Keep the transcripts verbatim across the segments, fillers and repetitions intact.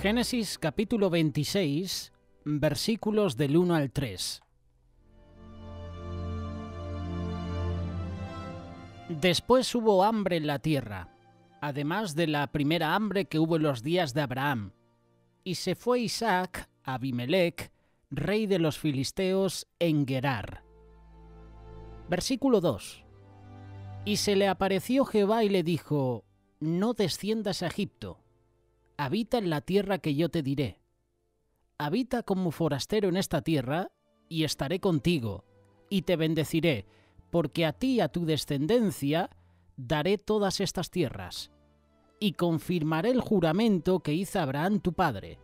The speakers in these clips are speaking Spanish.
Génesis capítulo veintiséis, versículos del uno al tres. Después hubo hambre en la tierra, además de la primera hambre que hubo en los días de Abraham. Y se fue Isaac a Abimelech, rey de los filisteos, en Gerar. Versículo dos. Y se le apareció Jehová y le dijo: No desciendas a Egipto, habita en la tierra que yo te diré. Habita como forastero en esta tierra, y estaré contigo, y te bendeciré, porque a ti y a tu descendencia daré todas estas tierras, y confirmaré el juramento que hizo Abraham tu padre.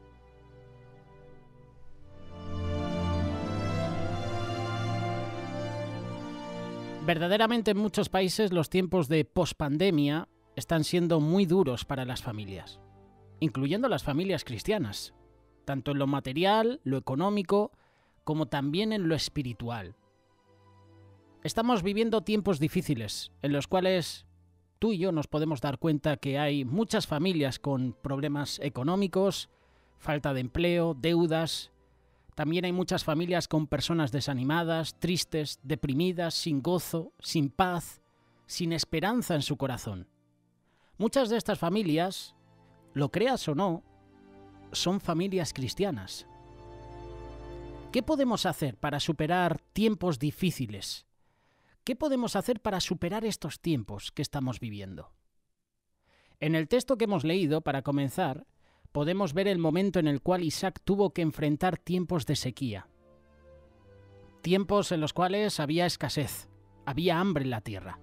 Verdaderamente en muchos países los tiempos de pospandemia están siendo muy duros para las familias, incluyendo las familias cristianas, tanto en lo material, lo económico, como también en lo espiritual. Estamos viviendo tiempos difíciles, en los cuales tú y yo nos podemos dar cuenta que hay muchas familias con problemas económicos, falta de empleo, deudas. También hay muchas familias con personas desanimadas, tristes, deprimidas, sin gozo, sin paz, sin esperanza en su corazón. Muchas de estas familias, lo creas o no, son familias cristianas. ¿Qué podemos hacer para superar tiempos difíciles? ¿Qué podemos hacer para superar estos tiempos que estamos viviendo? En el texto que hemos leído, para comenzar, podemos ver el momento en el cual Isaac tuvo que enfrentar tiempos de sequía. Tiempos en los cuales había escasez, había hambre en la tierra.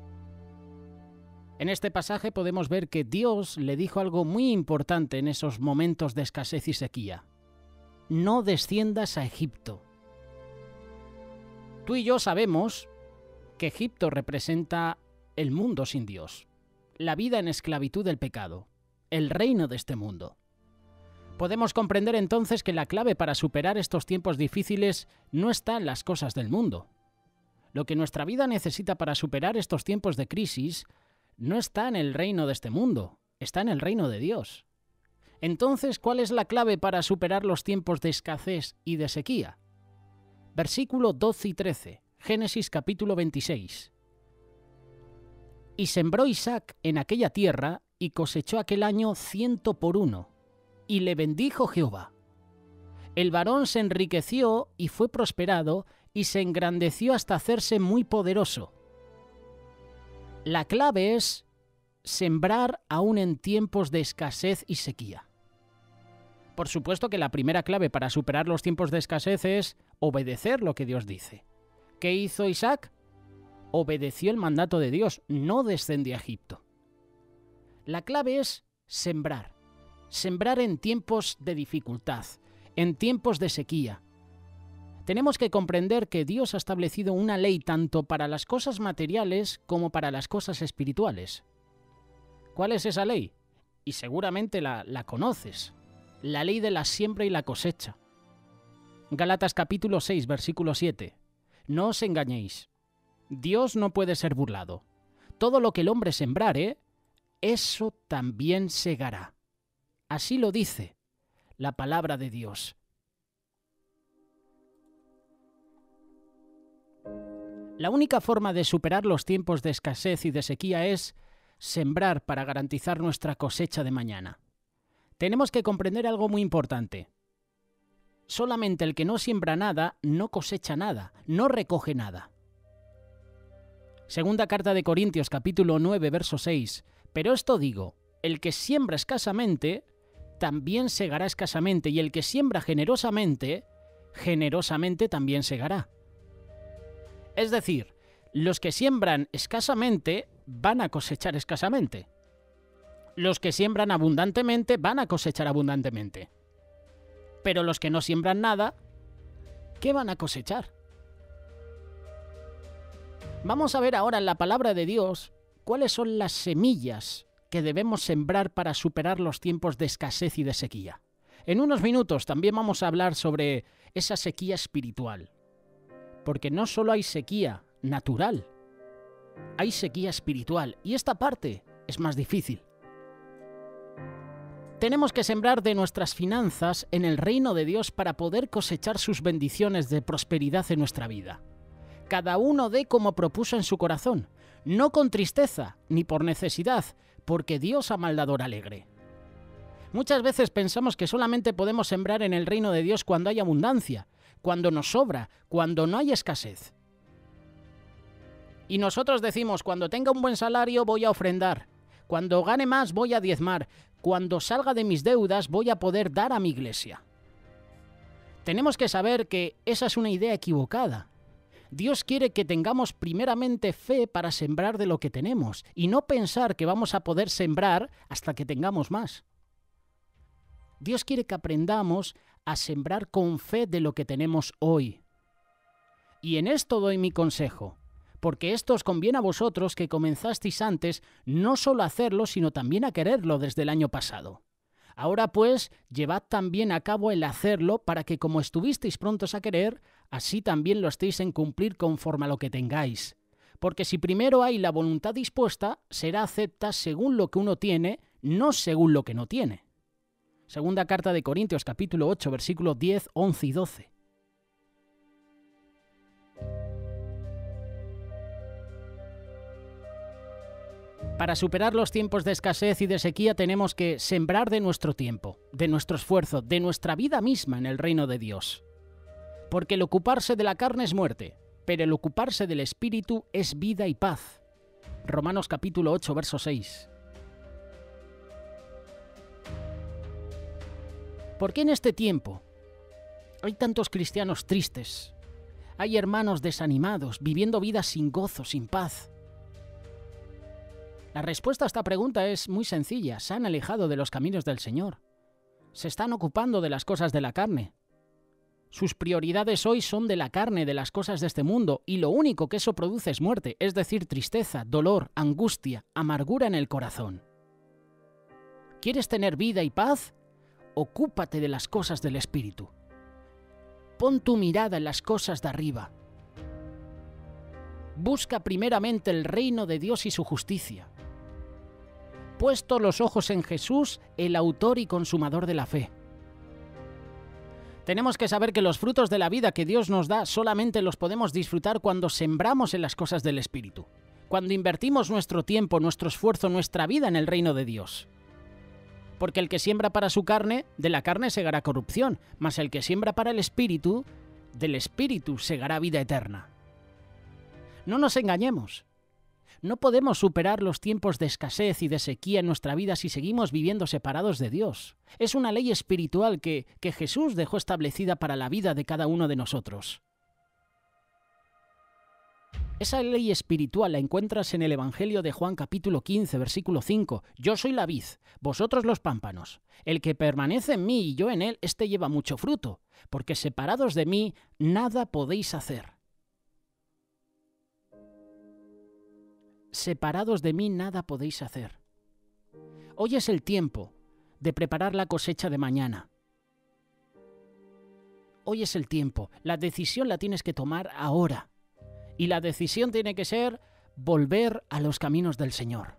En este pasaje podemos ver que Dios le dijo algo muy importante en esos momentos de escasez y sequía. No desciendas a Egipto. Tú y yo sabemos que Egipto representa el mundo sin Dios, la vida en esclavitud del pecado, el reino de este mundo. Podemos comprender entonces que la clave para superar estos tiempos difíciles no está en las cosas del mundo. Lo que nuestra vida necesita para superar estos tiempos de crisis no está en el reino de este mundo, está en el reino de Dios. Entonces, ¿cuál es la clave para superar los tiempos de escasez y de sequía? Versículo doce y trece, Génesis capítulo veintiséis. Y sembró Isaac en aquella tierra y cosechó aquel año ciento por uno, y le bendijo Jehová. El varón se enriqueció y fue prosperado, y se engrandeció hasta hacerse muy poderoso. La clave es sembrar aún en tiempos de escasez y sequía. Por supuesto que la primera clave para superar los tiempos de escasez es obedecer lo que Dios dice. ¿Qué hizo Isaac? Obedeció el mandato de Dios, no descendió a Egipto. La clave es sembrar. Sembrar en tiempos de dificultad, en tiempos de sequía. Tenemos que comprender que Dios ha establecido una ley tanto para las cosas materiales como para las cosas espirituales. ¿Cuál es esa ley? Y seguramente la, la conoces. La ley de la siembra y la cosecha. Gálatas capítulo seis, versículo siete. No os engañéis. Dios no puede ser burlado. Todo lo que el hombre sembrare, eso también segará. Así lo dice la palabra de Dios. La única forma de superar los tiempos de escasez y de sequía es sembrar para garantizar nuestra cosecha de mañana. Tenemos que comprender algo muy importante. Solamente el que no siembra nada, no cosecha nada, no recoge nada. Segunda carta de Corintios, capítulo nueve, verso seis. Pero esto digo, el que siembra escasamente, también segará escasamente, y el que siembra generosamente, generosamente también segará. Es decir, los que siembran escasamente van a cosechar escasamente. Los que siembran abundantemente van a cosechar abundantemente. Pero los que no siembran nada, ¿qué van a cosechar? Vamos a ver ahora en la palabra de Dios cuáles son las semillas que debemos sembrar para superar los tiempos de escasez y de sequía. En unos minutos también vamos a hablar sobre esa sequía espiritual. Porque no solo hay sequía natural, hay sequía espiritual, y esta parte es más difícil. Tenemos que sembrar de nuestras finanzas en el reino de Dios para poder cosechar sus bendiciones de prosperidad en nuestra vida. Cada uno dé como propuso en su corazón, no con tristeza ni por necesidad, porque Dios ama al dador alegre. Muchas veces pensamos que solamente podemos sembrar en el reino de Dios cuando hay abundancia, cuando nos sobra, cuando no hay escasez. Y nosotros decimos, cuando tenga un buen salario voy a ofrendar, cuando gane más voy a diezmar, cuando salga de mis deudas voy a poder dar a mi iglesia. Tenemos que saber que esa es una idea equivocada. Dios quiere que tengamos primeramente fe para sembrar de lo que tenemos y no pensar que vamos a poder sembrar hasta que tengamos más. Dios quiere que aprendamos a sembrar con fe de lo que tenemos hoy. Y en esto doy mi consejo, porque esto os conviene a vosotros que comenzasteis antes no solo a hacerlo, sino también a quererlo desde el año pasado. Ahora pues, llevad también a cabo el hacerlo para que como estuvisteis prontos a querer, así también lo estéis en cumplir conforme a lo que tengáis. Porque si primero hay la voluntad dispuesta, será acepta según lo que uno tiene, no según lo que no tiene. Segunda carta de Corintios, capítulo ocho, versículos diez, once y doce. Para superar los tiempos de escasez y de sequía tenemos que sembrar de nuestro tiempo, de nuestro esfuerzo, de nuestra vida misma en el reino de Dios. Porque el ocuparse de la carne es muerte, pero el ocuparse del Espíritu es vida y paz. Romanos capítulo ocho, verso seis. ¿Por qué en este tiempo hay tantos cristianos tristes? Hay hermanos desanimados, viviendo vidas sin gozo, sin paz. La respuesta a esta pregunta es muy sencilla. Se han alejado de los caminos del Señor. Se están ocupando de las cosas de la carne. Sus prioridades hoy son de la carne, de las cosas de este mundo, y lo único que eso produce es muerte, es decir, tristeza, dolor, angustia, amargura en el corazón. ¿Quieres tener vida y paz? Ocúpate de las cosas del Espíritu. Pon tu mirada en las cosas de arriba. Busca primeramente el reino de Dios y su justicia. Puesto los ojos en Jesús, el autor y consumador de la fe. Tenemos que saber que los frutos de la vida que Dios nos da solamente los podemos disfrutar cuando sembramos en las cosas del Espíritu, cuando invertimos nuestro tiempo, nuestro esfuerzo, nuestra vida en el reino de Dios. Porque el que siembra para su carne, de la carne segará corrupción, mas el que siembra para el Espíritu, del Espíritu segará vida eterna. No nos engañemos. No podemos superar los tiempos de escasez y de sequía en nuestra vida si seguimos viviendo separados de Dios. Es una ley espiritual que, que Jesús dejó establecida para la vida de cada uno de nosotros. Esa ley espiritual la encuentras en el Evangelio de Juan capítulo quince, versículo cinco. Yo soy la vid, vosotros los pámpanos. El que permanece en mí y yo en él, éste lleva mucho fruto, porque separados de mí nada podéis hacer. Separados de mí nada podéis hacer. Hoy es el tiempo de preparar la cosecha de mañana. Hoy es el tiempo. La decisión la tienes que tomar ahora. Y la decisión tiene que ser volver a los caminos del Señor.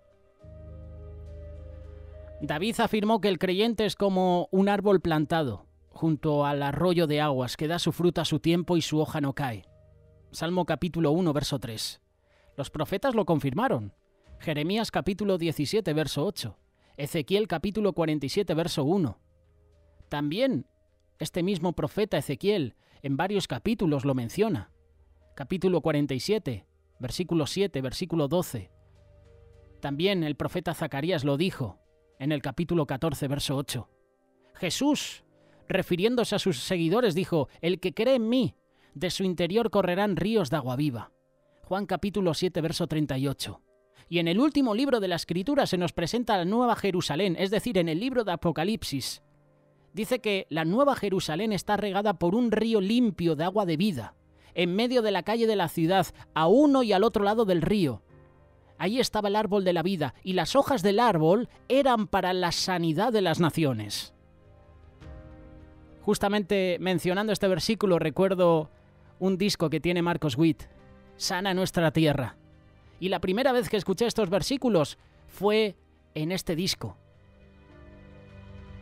David afirmó que el creyente es como un árbol plantado junto al arroyo de aguas que da su fruta a su tiempo y su hoja no cae. Salmo capítulo uno, verso tres. Los profetas lo confirmaron. Jeremías capítulo diecisiete, verso ocho. Ezequiel capítulo cuarenta y siete, verso uno. También este mismo profeta Ezequiel en varios capítulos lo menciona. Capítulo cuarenta y siete, versículo siete, versículo doce. También el profeta Zacarías lo dijo en el capítulo catorce, verso ocho. Jesús, refiriéndose a sus seguidores, dijo: el que cree en mí, de su interior correrán ríos de agua viva. Juan capítulo siete, verso treinta y ocho. Y en el último libro de la Escritura se nos presenta la Nueva Jerusalén, es decir, en el libro de Apocalipsis. Dice que la Nueva Jerusalén está regada por un río limpio de agua de vida, en medio de la calle de la ciudad, a uno y al otro lado del río. Allí estaba el árbol de la vida, y las hojas del árbol eran para la sanidad de las naciones. Justamente mencionando este versículo, recuerdo un disco que tiene Marcos Witt, Sana nuestra tierra. Y la primera vez que escuché estos versículos fue en este disco.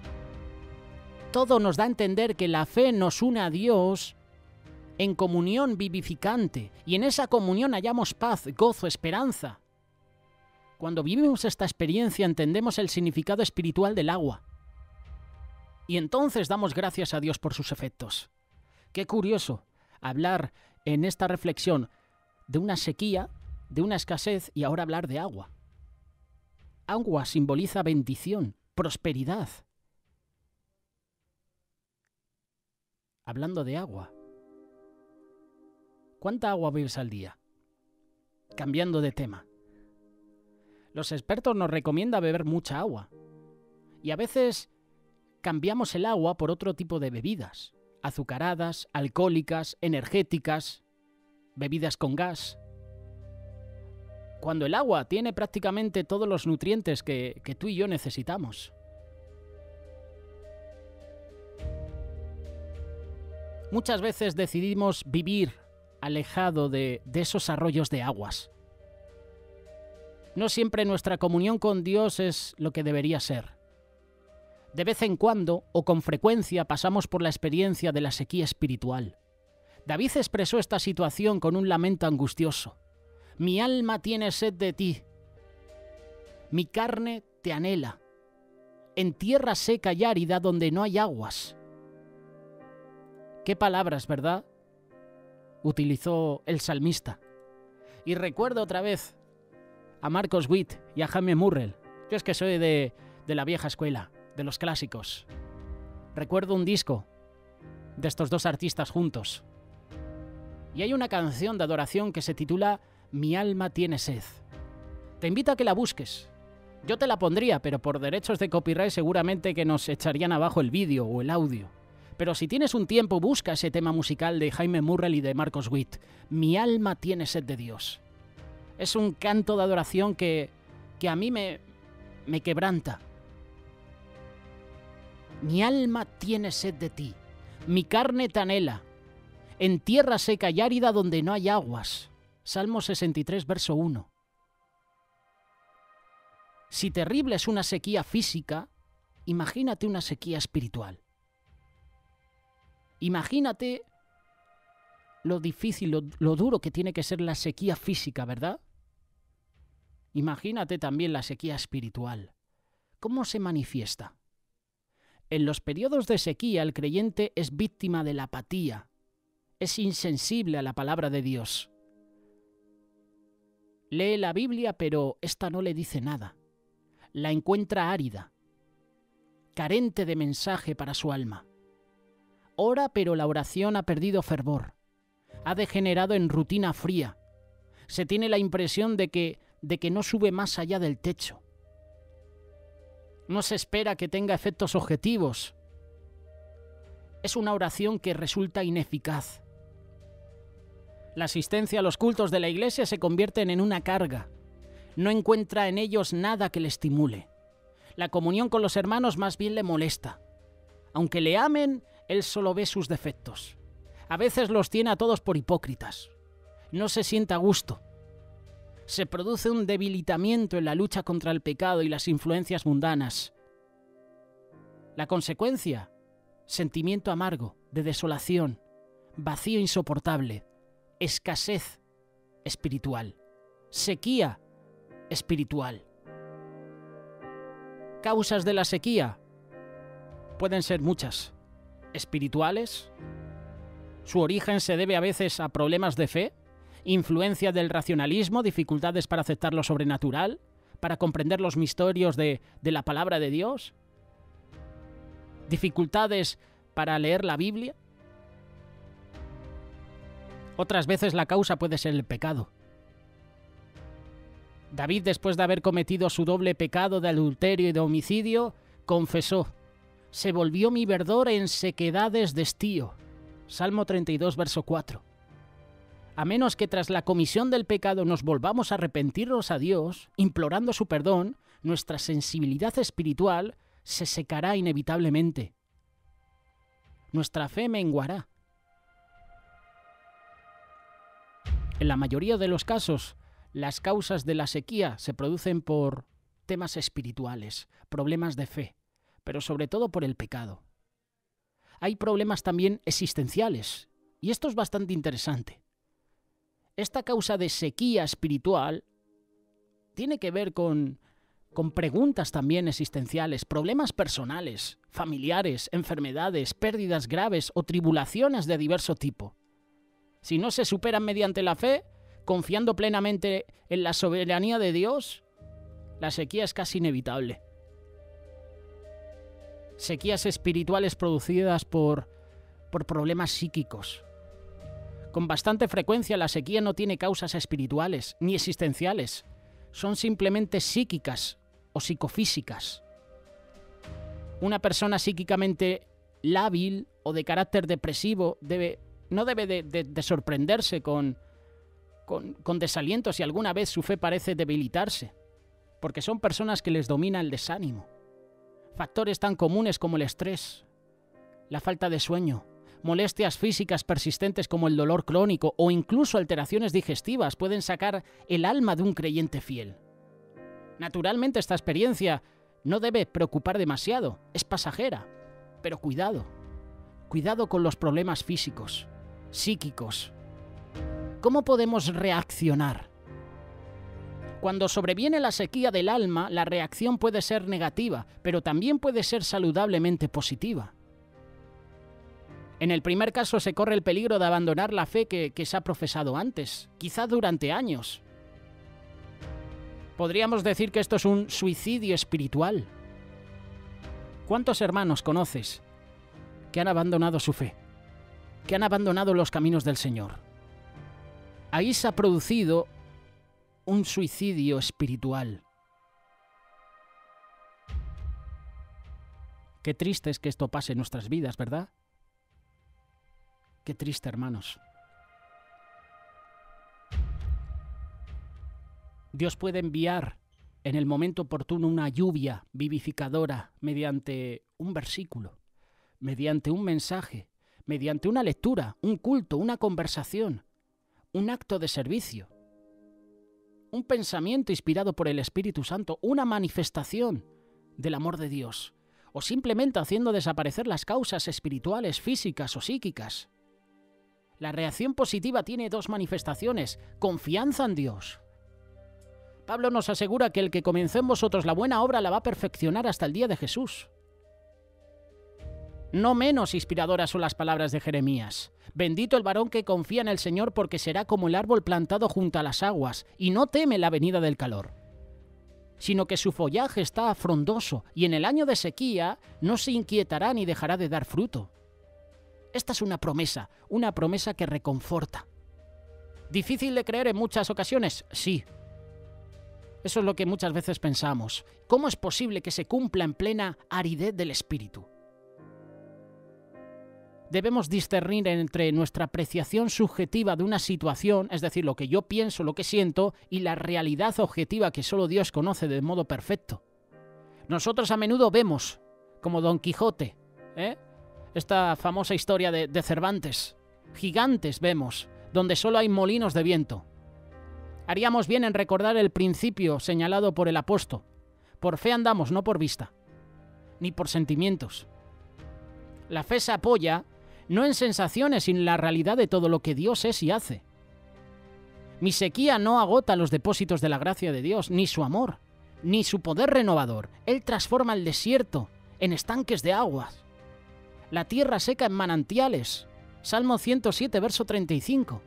Todo nos da a entender que la fe nos une a Dios en comunión vivificante, y en esa comunión hallamos paz, gozo, esperanza. Cuando vivimos esta experiencia entendemos el significado espiritual del agua. Y entonces damos gracias a Dios por sus efectos. Qué curioso hablar en esta reflexión de una sequía, de una escasez, y ahora hablar de agua. Agua simboliza bendición, prosperidad. Hablando de agua, ¿cuánta agua bebes al día? Cambiando de tema. Los expertos nos recomiendan beber mucha agua. Y a veces cambiamos el agua por otro tipo de bebidas. Azucaradas, alcohólicas, energéticas, bebidas con gas. Cuando el agua tiene prácticamente todos los nutrientes que, que tú y yo necesitamos. Muchas veces decidimos vivir alejado de, de esos arroyos de aguas. No siempre nuestra comunión con Dios es lo que debería ser. De vez en cuando, o con frecuencia, pasamos por la experiencia de la sequía espiritual. David expresó esta situación con un lamento angustioso. Mi alma tiene sed de ti. Mi carne te anhela. En tierra seca y árida donde no hay aguas. Qué palabras, ¿verdad?, utilizó el salmista. Y recuerdo otra vez a Marcos Witt y a Jaime Murrell. Yo es que soy de, de la vieja escuela, de los clásicos. Recuerdo un disco de estos dos artistas juntos. Y hay una canción de adoración que se titula Mi alma tiene sed. Te invito a que la busques. Yo te la pondría, pero por derechos de copyright seguramente que nos echarían abajo el vídeo o el audio. Pero si tienes un tiempo, busca ese tema musical de Jaime Murrell y de Marcos Witt. Mi alma tiene sed de Dios. Es un canto de adoración que, que a mí me, me quebranta. Mi alma tiene sed de ti. Mi carne te anhela. En tierra seca y árida donde no hay aguas. Salmo sesenta y tres, verso uno. Si terrible es una sequía física, imagínate una sequía espiritual. Imagínate lo difícil, lo, lo duro que tiene que ser la sequía física, ¿verdad? Imagínate también la sequía espiritual. ¿Cómo se manifiesta? En los periodos de sequía el creyente es víctima de la apatía, es insensible a la palabra de Dios. Lee la Biblia, pero esta no le dice nada. La encuentra árida, carente de mensaje para su alma. Ora, pero la oración ha perdido fervor. Ha degenerado en rutina fría. Se tiene la impresión de que, de que no sube más allá del techo. No se espera que tenga efectos objetivos. Es una oración que resulta ineficaz. La asistencia a los cultos de la iglesia se convierten en una carga. No encuentra en ellos nada que le estimule. La comunión con los hermanos más bien le molesta. Aunque le amen, él solo ve sus defectos. A veces los tiene a todos por hipócritas. No se siente a gusto. Se produce un debilitamiento en la lucha contra el pecado y las influencias mundanas. La consecuencia, sentimiento amargo, de desolación, vacío insoportable, escasez espiritual, sequía espiritual. Causas de la sequía pueden ser muchas. Espirituales. Su origen se debe a veces a problemas de fe, influencia del racionalismo, dificultades para aceptar lo sobrenatural, para comprender los misterios de, de la palabra de Dios, dificultades para leer la Biblia. Otras veces la causa puede ser el pecado. David, después de haber cometido su doble pecado de adulterio y de homicidio, confesó: se volvió mi verdor en sequedades de estío. Salmo treinta y dos, verso cuatro. A menos que tras la comisión del pecado nos volvamos a arrepentirnos a Dios, implorando su perdón, nuestra sensibilidad espiritual se secará inevitablemente. Nuestra fe menguará. En la mayoría de los casos, las causas de la sequía se producen por temas espirituales, problemas de fe, pero sobre todo por el pecado. hay problemas también existenciales. Y esto es bastante interesante. Esta causa de sequía espiritual tiene que ver con, con preguntas también existenciales, problemas personales, familiares, enfermedades, pérdidas graves o tribulaciones de diverso tipo. Si no se superan mediante la fe, confiando plenamente en la soberanía de Dios, la sequía es casi inevitable. Sequías espirituales producidas por, por problemas psíquicos. Con bastante frecuencia la sequía no tiene causas espirituales ni existenciales. Son simplemente psíquicas o psicofísicas. Una persona psíquicamente lábil o de carácter depresivo debe, no debe de, de, de sorprenderse con, con, con desaliento si alguna vez su fe parece debilitarse, porque son personas que les domina el desánimo. Factores tan comunes como el estrés, la falta de sueño, molestias físicas persistentes como el dolor crónico o incluso alteraciones digestivas pueden sacar el alma de un creyente fiel. Naturalmente esta experiencia no debe preocupar demasiado, es pasajera, pero cuidado, cuidado con los problemas físicos, psíquicos. ¿Cómo podemos reaccionar? Cuando sobreviene la sequía del alma, la reacción puede ser negativa, pero también puede ser saludablemente positiva. En el primer caso se corre el peligro de abandonar la fe que, que se ha profesado antes, quizá durante años. Podríamos decir que esto es un suicidio espiritual. ¿Cuántos hermanos conoces que han abandonado su fe, que han abandonado los caminos del Señor? Ahí se ha producido un suicidio espiritual. Qué triste es que esto pase en nuestras vidas, ¿verdad? Qué triste, hermanos. Dios puede enviar en el momento oportuno una lluvia vivificadora mediante un versículo, mediante un mensaje, mediante una lectura, un culto, una conversación, un acto de servicio, un pensamiento inspirado por el Espíritu Santo, una manifestación del amor de Dios, o simplemente haciendo desaparecer las causas espirituales, físicas o psíquicas. La reacción positiva tiene dos manifestaciones: confianza en Dios. Pablo nos asegura que el que comenzó en vosotros la buena obra la va a perfeccionar hasta el día de Jesús. No menos inspiradoras son las palabras de Jeremías. Bendito el varón que confía en el Señor, porque será como el árbol plantado junto a las aguas y no teme la venida del calor, sino que su follaje está frondoso y en el año de sequía no se inquietará ni dejará de dar fruto. Esta es una promesa, una promesa que reconforta. ¿Difícil de creer en muchas ocasiones? Sí. Eso es lo que muchas veces pensamos. ¿Cómo es posible que se cumpla en plena aridez del espíritu? Debemos discernir entre nuestra apreciación subjetiva de una situación, es decir, lo que yo pienso, lo que siento, y la realidad objetiva que solo Dios conoce de modo perfecto. Nosotros a menudo vemos, como Don Quijote, ¿eh? esta famosa historia de, de Cervantes, gigantes vemos, donde solo hay molinos de viento. Haríamos bien en recordar el principio señalado por el apóstol. Por fe andamos, no por vista, ni por sentimientos. La fe se apoya no en sensaciones, sino en la realidad de todo lo que Dios es y hace. Mi sequía no agota los depósitos de la gracia de Dios, ni su amor, ni su poder renovador. Él transforma el desierto en estanques de aguas, la tierra seca en manantiales. Salmo ciento siete, verso treinta y cinco.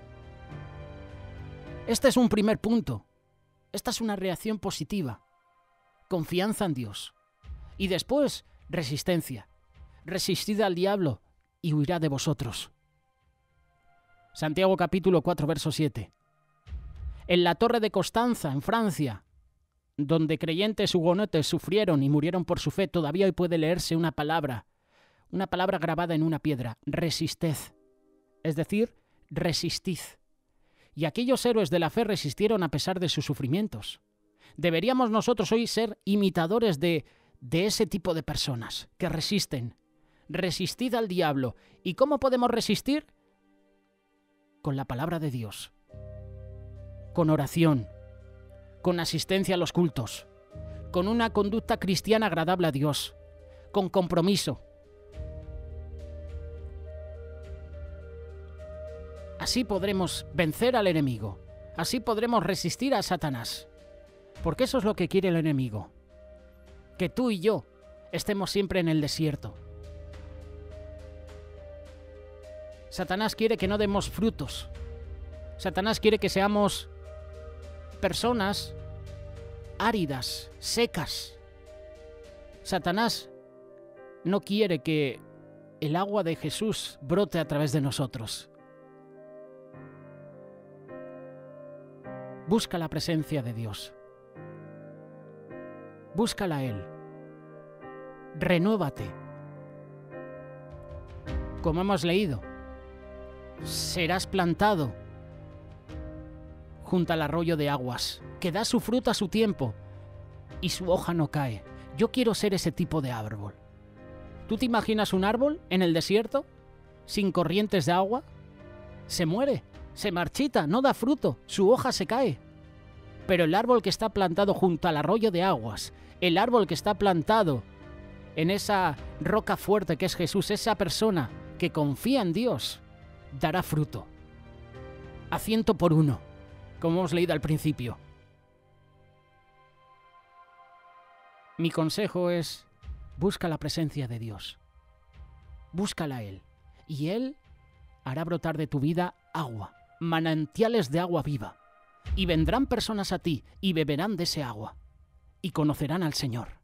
Este es un primer punto. Esta es una reacción positiva. Confianza en Dios. Y después, resistencia. Resistid al diablo y huirá de vosotros. Santiago capítulo cuatro, verso siete. En la torre de Constanza, en Francia, donde creyentes hugonotes sufrieron y murieron por su fe, todavía hoy puede leerse una palabra, una palabra grabada en una piedra: resisted, es decir, resistid. Y aquellos héroes de la fe resistieron a pesar de sus sufrimientos. Deberíamos nosotros hoy ser imitadores de, de ese tipo de personas que resisten. Resistid al diablo. ¿Y cómo podemos resistir? Con la palabra de Dios, con oración, con asistencia a los cultos, con una conducta cristiana agradable a Dios, con compromiso. Así podremos vencer al enemigo. Así podremos resistir a Satanás. Porque eso es lo que quiere el enemigo. Que tú y yo estemos siempre en el desierto. Satanás quiere que no demos frutos. Satanás quiere que seamos personas áridas, secas. Satanás no quiere que el agua de Jesús brote a través de nosotros. Busca la presencia de Dios. Búscala a Él. Renuévate. Como hemos leído, serás plantado junto al arroyo de aguas, que da su fruto a su tiempo y su hoja no cae. Yo quiero ser ese tipo de árbol. ¿Tú te imaginas un árbol en el desierto, sin corrientes de agua? Se muere, se marchita, no da fruto, su hoja se cae. Pero el árbol que está plantado junto al arroyo de aguas, el árbol que está plantado en esa roca fuerte que es Jesús, esa persona que confía en Dios, dará fruto. A ciento por uno, como hemos leído al principio. Mi consejo es, busca la presencia de Dios. Búscala a Él. Y Él hará brotar de tu vida agua, manantiales de agua viva. Y vendrán personas a ti y beberán de ese agua. Y conocerán al Señor.